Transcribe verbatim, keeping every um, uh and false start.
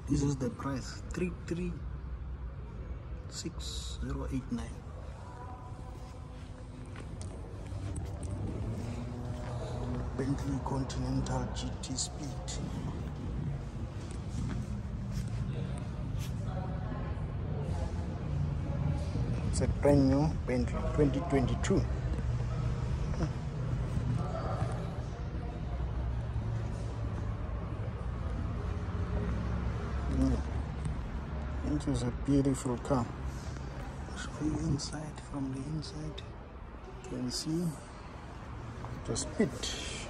This is the price, three three six zero eight nine. Bentley Continental G T Speed. It's a brand new Bentley twenty twenty-two. It is a beautiful car. Show you inside, from the inside you can see the speed.